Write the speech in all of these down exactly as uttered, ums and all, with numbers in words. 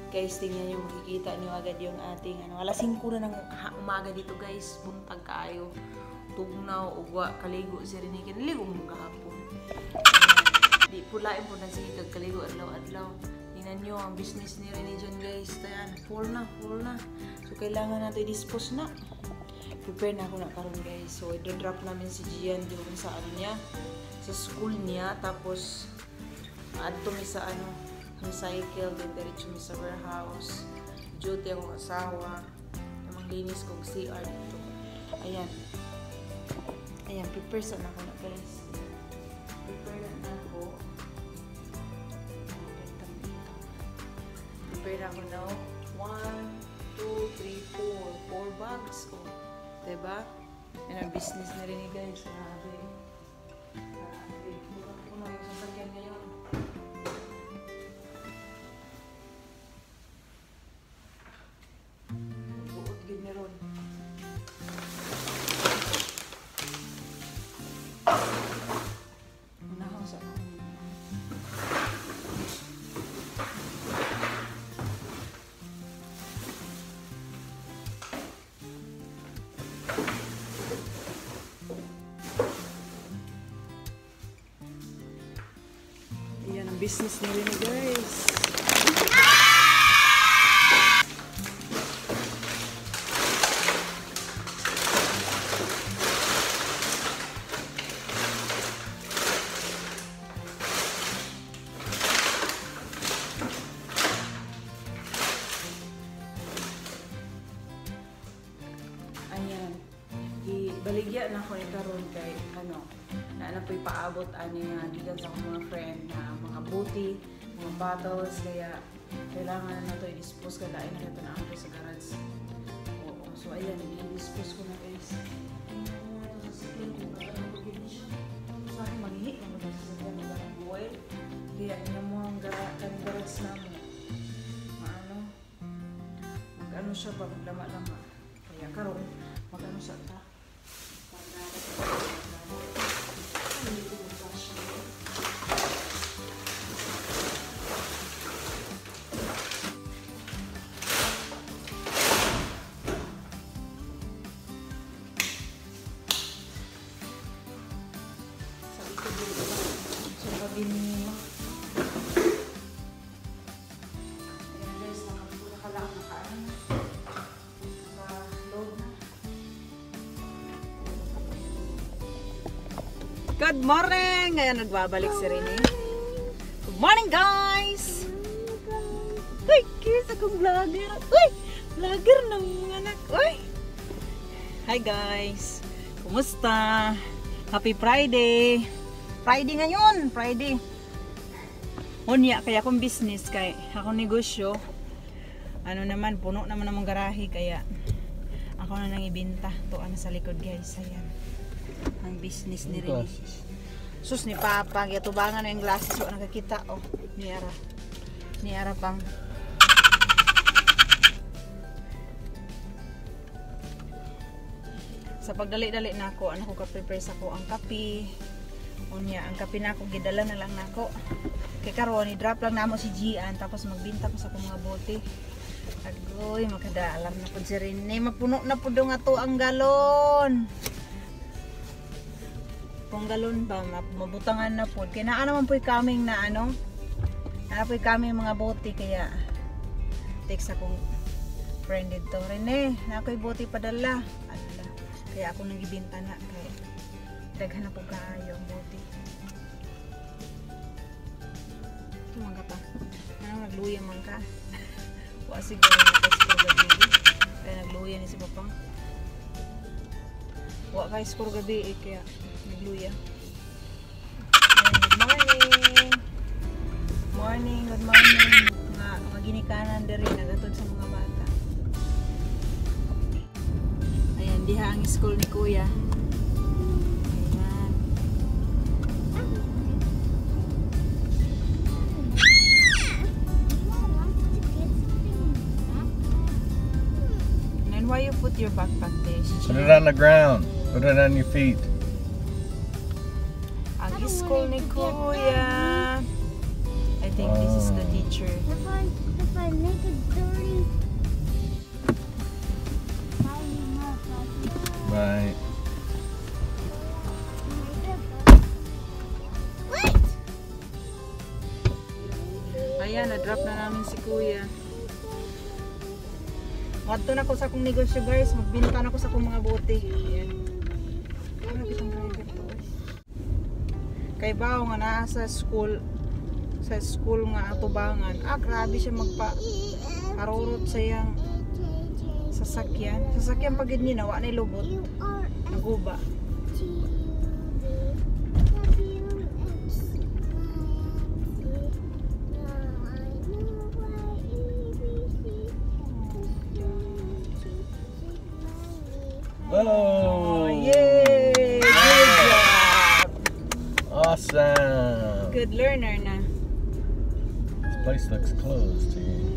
Guys, tingnan nyo, makikita nyo agad yung ating ano, alas singko na ng umaga dito guys, buntag kayo. Tugnaw, ugwa, kaligo si Rene, kinaligo mo kahapon. Di pulain po na sige kaligo adlaw-adlaw. Tingnan nyo ang business ni Rene dyan guys. Tayan, full na, full na. So kailangan natin i-dispose na. Prepare na ako na karon guys. So i-drop namin si Gian doon sa ano niya, sa school niya. Tapos adto mi sa ano, recycle din diretso mi sa warehouse. Duty akong asawa. Maglinis kong C R dito. Ayan. Ayan, prepare sa na ako na guys. Prepare na na ako. Prepare na ako na. one, two, three, four. four bags. Oh. Diba? Yan ang business na rin eh guys. Grabe. Grabe. Puno yung sasakyan ngayon. Buot gid na ron. Unahon sa ako. Yan ang business na rin guys. Ayan. Ibaligya na ko ni karon kay ano, na ano po ipaabot ani nga gikan sa akong mga friend na mga booty, mga bottles, kaya kailangan na to i-dispose kada ay na ito na ako sa garage. Oo. So ayan, i-dispose ko na guys. So ay maghihi na mo sa sa mga buhay. Kaya ina mo ang garage namin. Maano? Mag-ano siya ba, maglama-lama. Kaya karon mag-ano siya ta. Good morning! Ngayon nagbabalik si Rene. Good morning guys! Uy! Kiss akong vlogger! Uy! Vlogger ng mga anak! Uy! Hi guys! Kumusta? Happy Friday! Friday ngayon! Friday! Unya, kaya akong business kay akong negosyo. Ano naman, puno naman ang garahe kaya ako na nang ibinta. Ito ano sa likod guys. Ayan. Ang business ni Rene. Sus ni Papa, gatubangan na yung glasses so nakakita oh. Ni Ara. Ni Ara pang. Sa pagdali-dali na ako, ano ko ka-prepare sa ko ang kape. Unya, ang kape na ako gidala na lang nako. Kay karon i-drop lang namo si Gian tapos magbinta ko sa akong mga bote. Agoy, makadaalam na pud si Rene, mapuno na pud nga to ang galon. Kung galon ba, mabutangan na po. Kaya naa naman po'y kaming na ano, naa po'y kaming mga bote, kaya text akong friend dito. Rene, naa ko'y bote padala. Adala. Kaya ako nagibinta na, kaya daghan na po kaayo ang bote. Ito mga pa. Ano, nagluya man ka. Wa siguro na-text ko gabi. Kaya nagluya ni si Papang. Wa kay score gabi, eh, kaya nagluya. Good morning! Morning, good morning! Mga, mga ginikanan din rin, nagatod sa mga bata. Ayan, diha ang school ni Kuya. Ayan. And then why you put your backpack there? Put it on the ground. Put it on your feet. Ang school ni Kuya. I think this is the teacher. If I, if I make a drop na namin si kuya. Wadto na ko sa akong negosyo guys, magbinta na ko sa akong mga bote. Ayan. Grabe itong driver to. Kay Bao nga naa sa school, sa school nga atubangan. Ah, grabe siya magpa karurot sa yang sasakyan. Sasakyan pagid ni nawa ni lubot. Naguba. Whoa! Yay! Good job! Awesome! Good learner na. This place looks closed to you.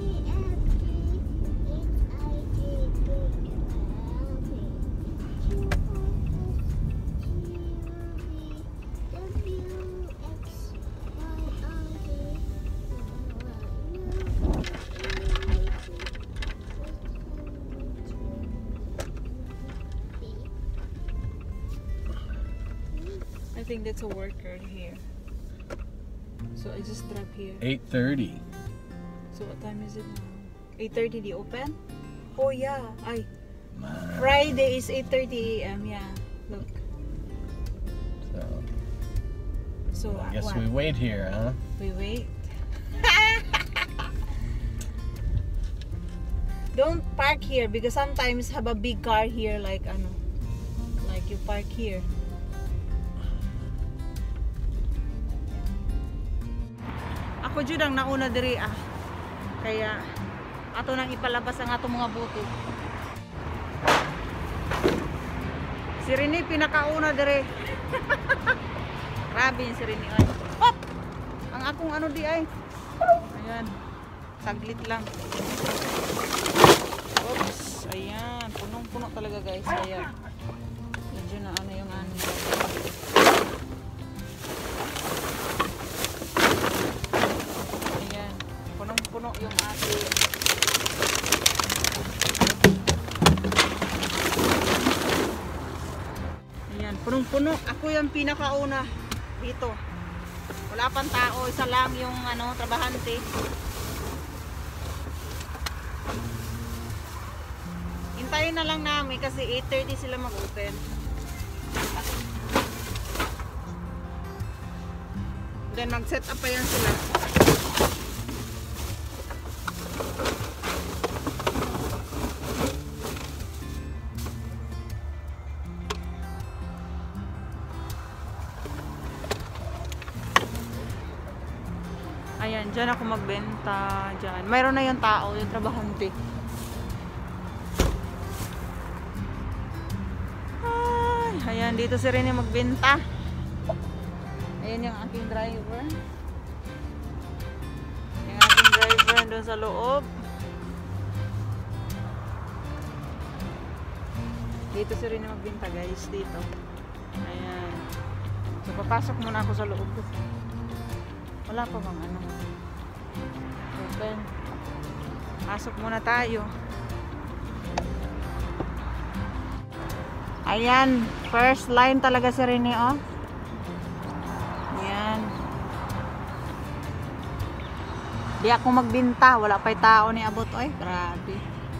I think that's a worker here. So I just drop here. eight thirty. So what time is it now? eight thirty they open? Oh yeah. Ay, Man. Friday is eight thirty a m Yeah. Look. So, So I guess what? we wait here, huh? We wait. Don't park here because sometimes have a big car here like ano. Like you park here. Ako jud ang nauna diri ah. Kaya ato nang ipalabas ang atong mga buto. Si Rene pinakauna diri. Grabe si Rene ay. Hop! Ang akong ano di ay. Ayan. Saglit lang. Oops. Ayan. Punong-puno talaga guys. Ayan. Medyo na ano yung ano. Ayan. Punong-puno yung ating. Ayan. Punong-puno. Ako yung pinakauna dito. Wala pang tao. Isa lang yung ano, trabahante. Hintayin na lang namin kasi eight thirty sila mag-open. Then mag-set up pa yan sila. Ayan, dyan ako magbenta. Dyan. Mayroon na yung tao, yung trabahante. Ay, ayan, dito si Rene magbenta. Ayan yung aking driver. Yung aking driver doon sa loob. Dito si Rene magbenta guys, dito. Ayan. So, papasok muna ako sa loob. Wala pa bang ano? Open. Pasok muna tayo. Ayan, first line talaga si Rene, oh. Ayan. Di ako magbinta, wala pa'y tao ni abot, oy. Grabe.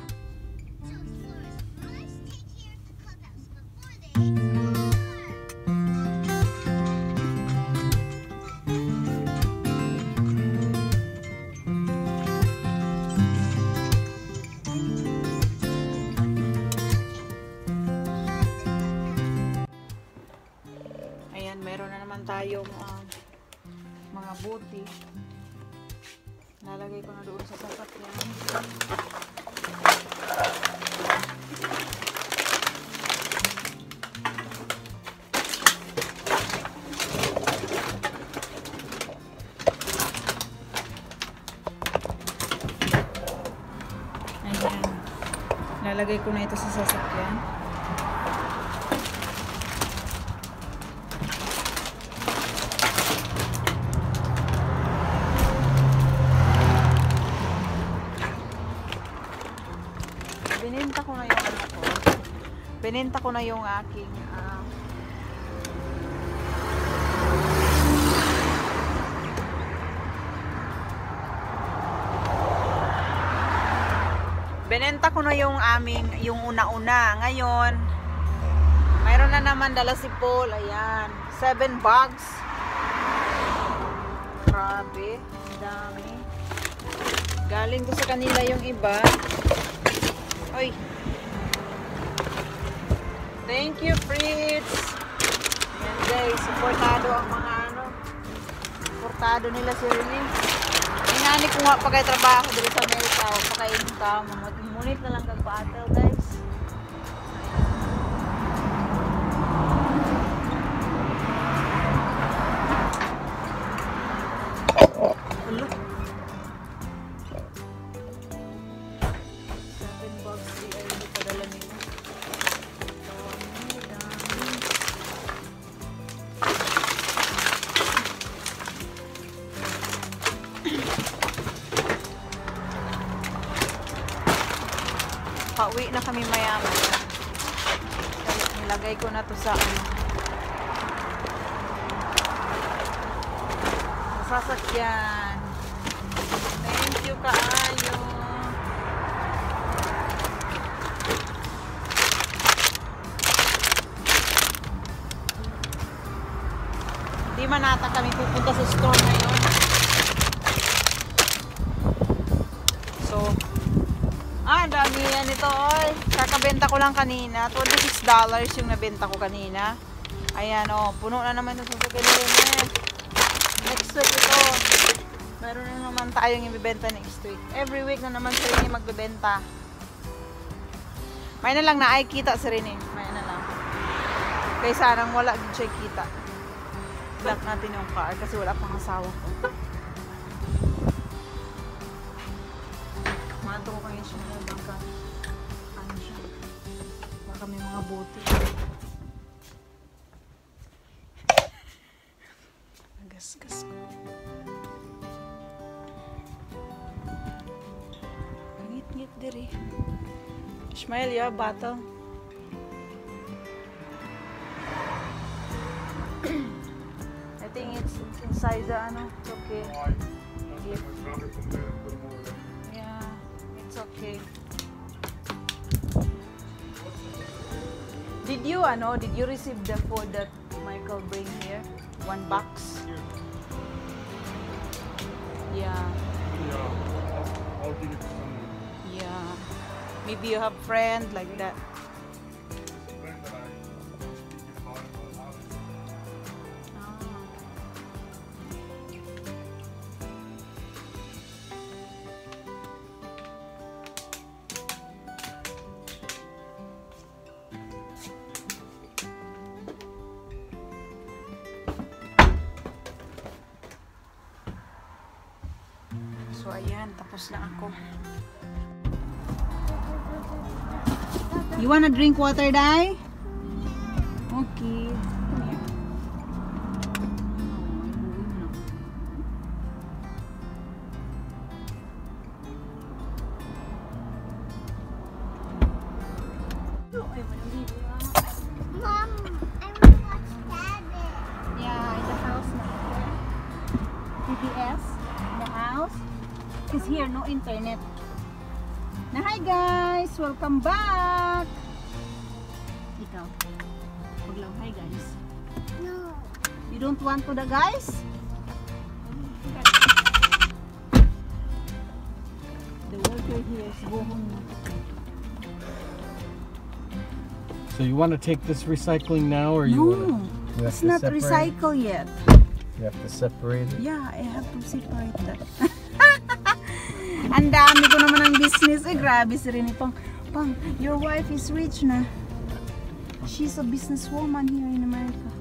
Meron na naman tayong uh, mga buti. Lalagay ko na doon sa sasakyan. Ayan. Lalagay ko na ito sa sasakyan. Binenta ko na yung ano ko. Binenta ko na yung aking uh, Benenta ko na yung aming, yung una-una. Ngayon, mayroon na naman dala si Paul. Ayan. Seven bags. Grabe. Dami. Galing to sa kanila yung iba. Oy. Thank you, Fritz. Ayan guys. Supportado ang mga ano. Supportado nila si Rene. Inani ko nga pagay trabaho dito sa Amerika. O pagkain ka. Munit na lang kag-battle guys. Hello. Seven bucks di ay hindi padala nila. Dami, dami. Pauwi na kami maya-maya. Nilagay ko na to sa ano. Sa sasakyan. Thank you kaayo. Hindi man nata kami pupunta sa store ngayon. So, ah, dami yan ito, oy. Kakabenta ko lang kanina. twenty-six dollars yung nabenta ko kanina. Ayan, oh. Puno na naman ito sa kanina. Next week ito. Meron na naman tayong ibibenta next week. Every week na naman si Rene magbibenta. May na lang na ay kita si Rene. May na lang. Kaysa nang wala din siya kita. Lock natin yung car kasi wala pang asawa ko. Mato ko kayo siya na bangka. Ano siya? Baka may mga bote. Nagasgas ko. Ngit-ngit diri. Ismail, ya, battle. I think it's inside the ano. It's okay. Yeah, it's okay. Did you ano? Did you receive the food that Michael bring here? One box. Yeah. Yeah, I'll, I'll give it to someone. Yeah. Maybe you have friend like that. A friend that I speak about in my house. So ayan, tapos na ako. You wanna drink water, Dai? Okay. Come here. Mom, I want to watch Rabbit. Yeah, in the house now. P B S in the house. Cause here no internet. Na hi guys, welcome back. Ikaw. Wag lang hi guys. No. You don't want to the guys? The worker here is go home na. So you want to take this recycling now, or you No, want to? You have it's to not separate? recycle yet. You have to separate it. Yeah, I have to separate that. Ang dami ko naman ang business. Eh, grabe si Rene. Pang, pang, your wife is rich na. She's a businesswoman here in America.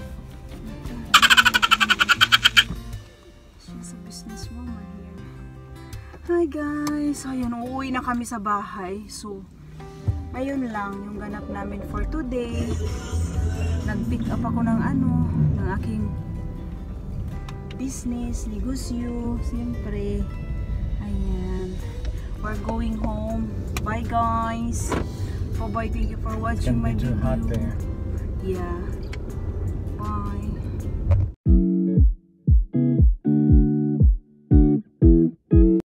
She's a businesswoman here. Hi guys. Ayun, uuwi na kami sa bahay. So, ayun lang yung ganap namin for today. Nag-pick up ako ng ano, ng aking business, negosyo, siyempre. Ayan. We're going home. Bye guys. Bye bye. Thank you for watching my It's gonna be too video. hot there. Yeah.